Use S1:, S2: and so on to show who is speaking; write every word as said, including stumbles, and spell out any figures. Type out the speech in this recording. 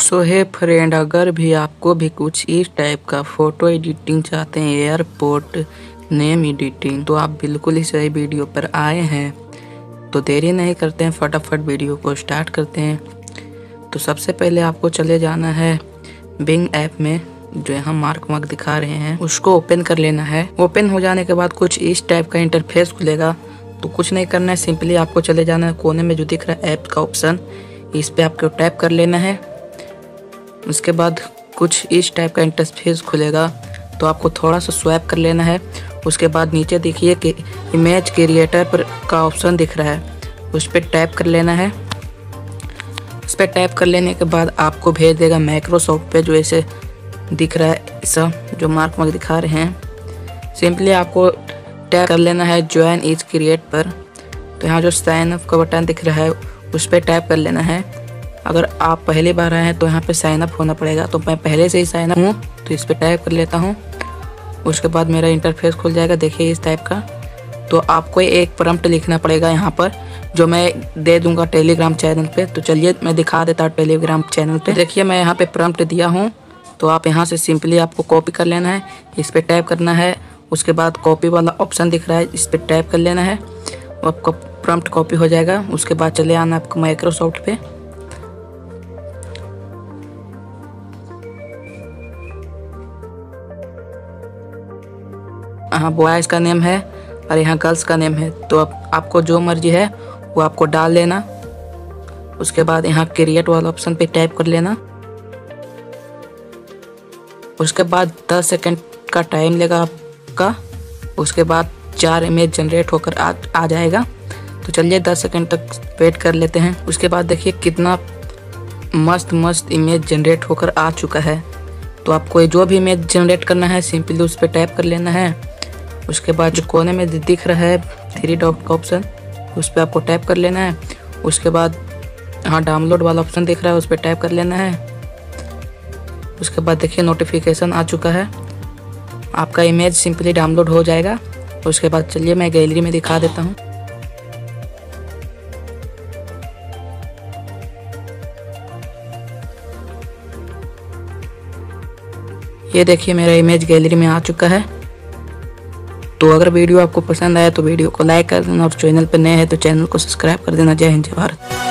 S1: सो है फ्रेंड, अगर भी आपको भी कुछ इस टाइप का फ़ोटो एडिटिंग चाहते हैं, एयरपोर्ट नेम एडिटिंग, तो आप बिल्कुल ही सही वीडियो पर आए हैं। तो देरी नहीं करते हैं, फटाफट वीडियो को स्टार्ट करते हैं। तो सबसे पहले आपको चले जाना है बिंग ऐप में, जो यहाँ मार्क मार्क दिखा रहे हैं उसको ओपन कर लेना है। ओपन हो जाने के बाद कुछ इस टाइप का इंटरफेस खुलेगा। तो कुछ नहीं करना है, सिंपली आपको चले जाना है कोने में जो दिख रहा है ऐप का ऑप्शन, इस पे आपको टैप कर लेना है। उसके बाद कुछ इस टाइप का इंटरफेस खुलेगा, तो आपको थोड़ा सा स्वैप कर लेना है। उसके बाद नीचे देखिए कि इमेज क्रिएटर पर का ऑप्शन दिख रहा है, उस पर टैप कर लेना है। उस पर टैप कर लेने के बाद आपको भेज देगा माइक्रोसॉफ्ट पे, जो ऐसे दिख रहा है सब जो मार्क मार्क दिखा रहे हैं। सिंपली आपको टैप कर लेना है ज्वाइन इज क्रिएट पर। तो यहाँ जो साइन अप का बटन दिख रहा है उस पर टैप कर लेना है। अगर आप पहली बार आए हैं तो यहाँ पे साइन अप होना पड़ेगा, तो मैं पहले से ही साइन अप हूँ तो इस पर टैप कर लेता हूँ। उसके बाद मेरा इंटरफेस खुल जाएगा, देखिए इस टाइप का। तो आपको एक प्रॉम्प्ट लिखना पड़ेगा यहाँ पर, जो मैं दे दूंगा टेलीग्राम चैनल पे। तो चलिए मैं दिखा देता हूँ टेलीग्राम चैनल पे। देखिए मैं यहाँ पे प्रॉम्प्ट दिया हूँ, तो आप यहाँ से सिंपली आपको कॉपी कर लेना है, इस पर टैप करना है। उसके बाद कॉपी वाला ऑप्शन दिख रहा है, इस पर टैप कर लेना है, आपका प्रॉम्प्ट कॉपी हो जाएगा। उसके बाद चले आना आपको माइक्रोसॉफ्ट पे। हाँ, बॉयज़ का नेम है और यहाँ गर्ल्स का नेम है, तो आप, आपको जो मर्जी है वो आपको डाल लेना। उसके बाद यहाँ क्रिएट वाला ऑप्शन पे टैप कर लेना। उसके बाद दस सेकंड का टाइम लेगा आपका। उसके बाद चार इमेज जनरेट होकर आ, आ जाएगा। तो चलिए दस सेकंड तक वेट कर लेते हैं। उसके बाद देखिए कितना मस्त मस्त इमेज जनरेट होकर आ चुका है। तो आपको जो भी इमेज जनरेट करना है सिंपली उस पर टैप कर लेना है। उसके बाद जो कोने में दिख रहा है थ्री डॉट का ऑप्शन, उस पर आपको टैप कर लेना है। उसके बाद हाँ डाउनलोड वाला ऑप्शन दिख रहा है, उस पर टैप कर लेना है। उसके बाद देखिए नोटिफिकेशन आ चुका है, आपका इमेज सिंपली डाउनलोड हो जाएगा। उसके बाद चलिए मैं गैलरी में दिखा देता हूँ। ये देखिए मेरा इमेज गैलरी में आ चुका है। तो अगर वीडियो आपको पसंद आया तो वीडियो को लाइक कर देना, और चैनल पर नए हैं तो चैनल को सब्सक्राइब कर देना। जय हिंद, जय भारत।